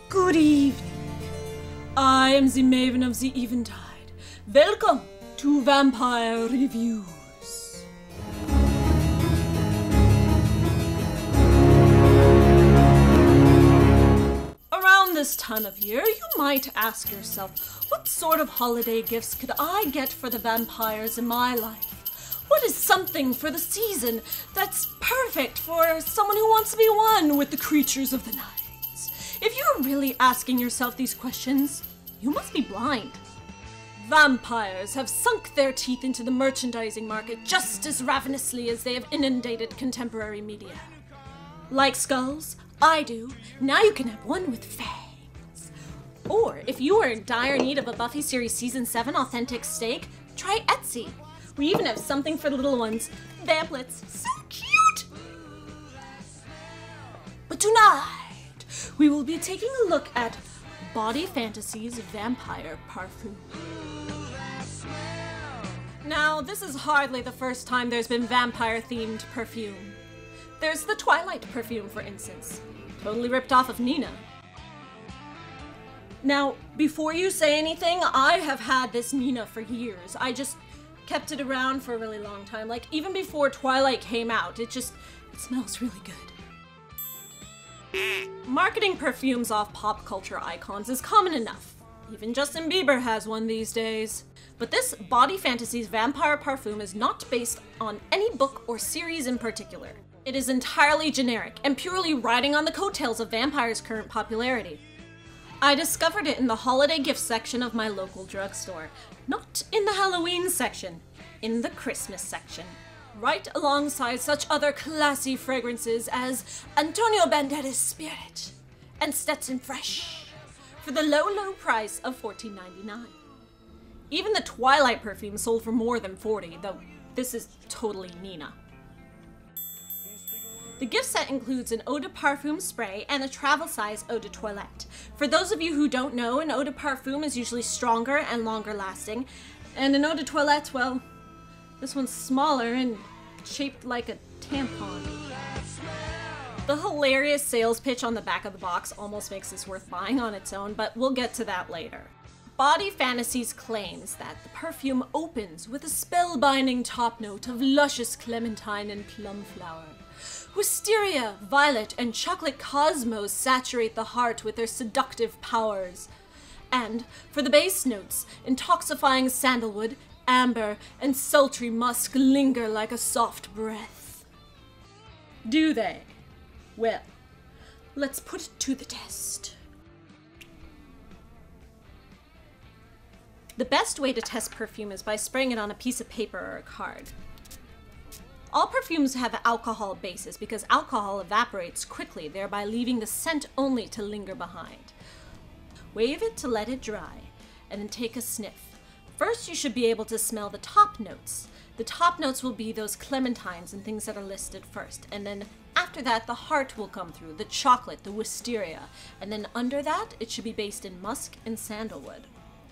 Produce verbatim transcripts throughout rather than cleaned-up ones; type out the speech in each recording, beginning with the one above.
Good evening. I am the Maven of the Eventide. Welcome to Vampire Reviews. Around this time of year, you might ask yourself, what sort of holiday gifts could I get for the vampires in my life? What is something for the season that's perfect for someone who wants to be one with the creatures of the night? If you're really asking yourself these questions, you must be blind. Vampires have sunk their teeth into the merchandising market just as ravenously as they have inundated contemporary media. Like skulls? I do. Now you can have one with fangs. Or, if you are in dire need of a Buffy series season seven authentic steak, try Etsy. We even have something for the little ones. Vamplets. So cute! But tonight, we will be taking a look at Body Fantasy's Vampire Parfum. Now, this is hardly the first time there's been vampire-themed perfume. There's the Twilight perfume, for instance. Totally ripped off of Nina. Now, before you say anything, I have had this Nina for years. I just kept it around for a really long time. Like, even before Twilight came out, it just, it smells really good. Marketing perfumes off pop culture icons is common enough. Even Justin Bieber has one these days. But this Body Fantasy's Vampire Parfum is not based on any book or series in particular. It is entirely generic and purely riding on the coattails of Vampire's current popularity. I discovered it in the holiday gift section of my local drugstore. Not in the Halloween section, in the Christmas section. Right alongside such other classy fragrances as Antonio Banderas Spirit and Stetson Fresh for the low, low price of fourteen ninety-nine. Even the Twilight perfume sold for more than forty dollars, though this is totally Nina. The gift set includes an eau de parfum spray and a travel-size eau de toilette. For those of you who don't know, an eau de parfum is usually stronger and longer lasting, and an eau de toilette, well, this one's smaller and shaped like a tampon. The hilarious sales pitch on the back of the box almost makes this worth buying on its own, but we'll get to that later. Body Fantasy's claims that the perfume opens with a spellbinding top note of luscious clementine and plum flower. Wisteria, violet, and chocolate cosmos saturate the heart with their seductive powers. And, for the base notes, intoxifying sandalwood, amber, and sultry musk linger like a soft breath. Do they? Well, let's put it to the test. The best way to test perfume is by spraying it on a piece of paper or a card. All perfumes have alcohol bases because alcohol evaporates quickly, thereby leaving the scent only to linger behind. Wave it to let it dry, and then take a sniff. First, you should be able to smell the top notes. The top notes will be those clementines and things that are listed first, and then after that, the heart will come through, the chocolate, the wisteria, and then under that, it should be based in musk and sandalwood.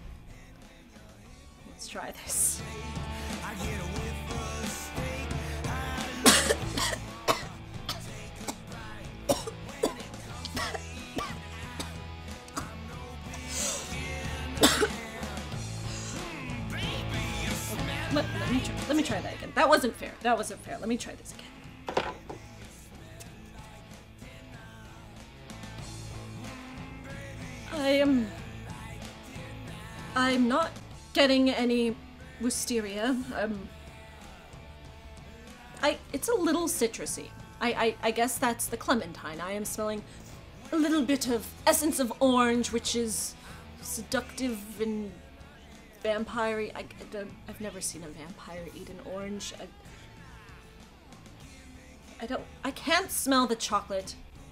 Let's try this. Let, let, me try, let me try that again. That wasn't fair. That wasn't fair. Let me try this again. I am... I'm not getting any wisteria. Um, I, it's a little citrusy. I, I, I guess that's the clementine. I am smelling a little bit of essence of orange, which is seductive and vampire-y. I, I don't, I've never seen a vampire eat an orange. I, I don't, I can't smell the chocolate.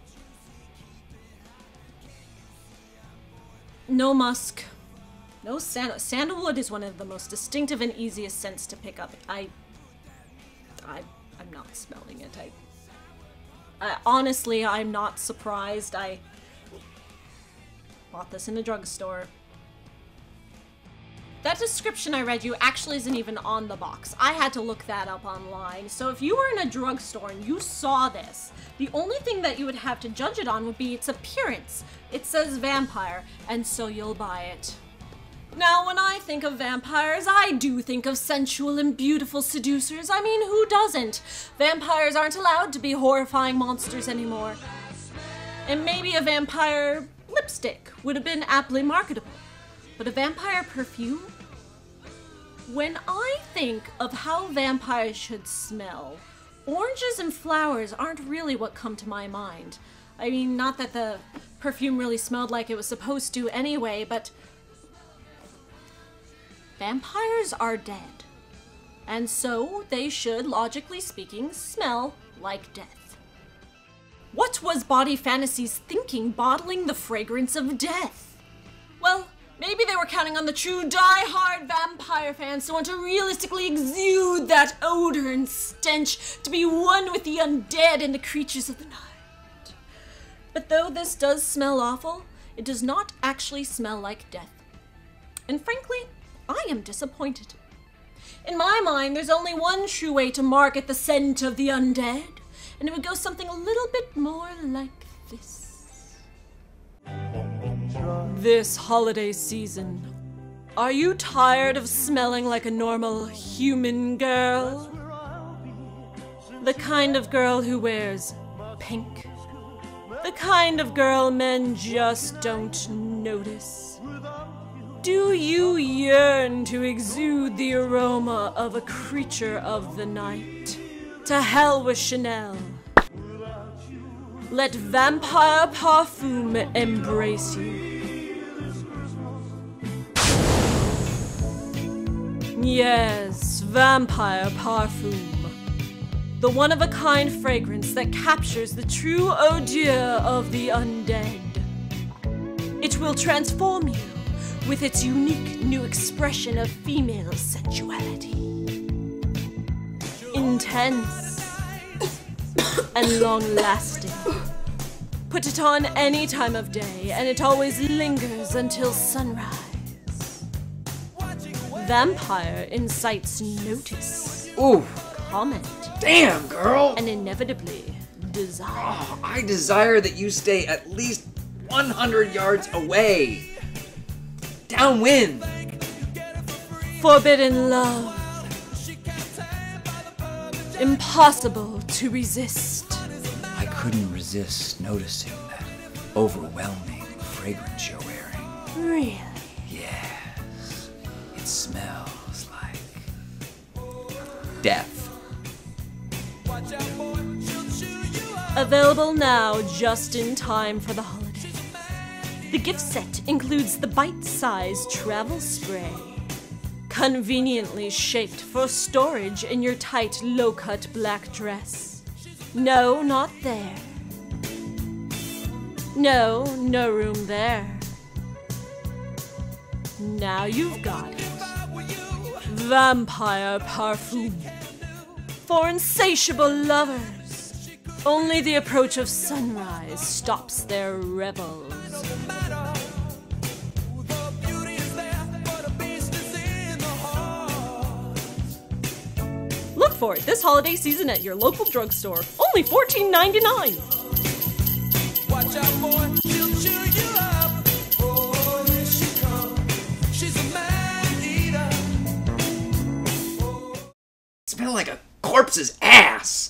No musk. No sandal. Sandalwood is one of the most distinctive and easiest scents to pick up. I, I, I'm not smelling it. I, I honestly, I'm not surprised. I bought this in a drugstore. that description I read you actually isn't even on the box. I had to look that up online. So if you were in a drugstore and you saw this, the only thing that you would have to judge it on would be its appearance. It says vampire, and so you'll buy it. Now, when I think of vampires, I do think of sensual and beautiful seducers. I mean, who doesn't? Vampires aren't allowed to be horrifying monsters anymore. And maybe a vampire lipstick would have been aptly marketable. But a vampire perfume? When I think of how vampires should smell, oranges and flowers aren't really what come to my mind. I mean, not that the perfume really smelled like it was supposed to anyway, but vampires are dead. And so they should, logically speaking, smell like death. What was Body Fantasies thinking bottling the fragrance of death? Well, maybe they were counting on the true die-hard vampire fans to want to realistically exude that odor and stench, to be one with the undead and the creatures of the night. But though this does smell awful, it does not actually smell like death. And frankly, I am disappointed. In my mind, there's only one true way to market the scent of the undead, and it would go something a little bit more like this. This holiday season, are you tired of smelling like a normal human girl? The kind of girl who wears pink. The kind of girl men just don't notice. Do you yearn to exude the aroma of a creature of the night? To hell with Chanel. Let Vampire Parfum embrace you. Yes, Vampire Parfum. The one-of-a-kind fragrance that captures the true odeur of the undead. It will transform you with its unique new expression of female sensuality. Intense and long-lasting. Put it on any time of day, and it always lingers until sunrise. Vampire incites notice, Ooh, comment, damn, girl! and inevitably desire. Oh, I desire that you stay at least one hundred yards away. Downwind. Forbidden love. Impossible to resist. I couldn't resist noticing that overwhelming fragrance you're wearing. Really? Yes. It smells like death. Available now just in time for the holidays. The gift set includes the bite-sized travel spray, conveniently shaped for storage in your tight, low-cut black dress. No, not there. No, no room there. Now you've got it. Vampire Parfum. For insatiable lovers. Only the approach of sunrise stops their revels. Look for it this holiday season at your local drugstore. Only fourteen ninety-nine. Watch out, boy, she'll chew you up. Oh, here she comes. She's a man eater. Smell like a corpse's ass.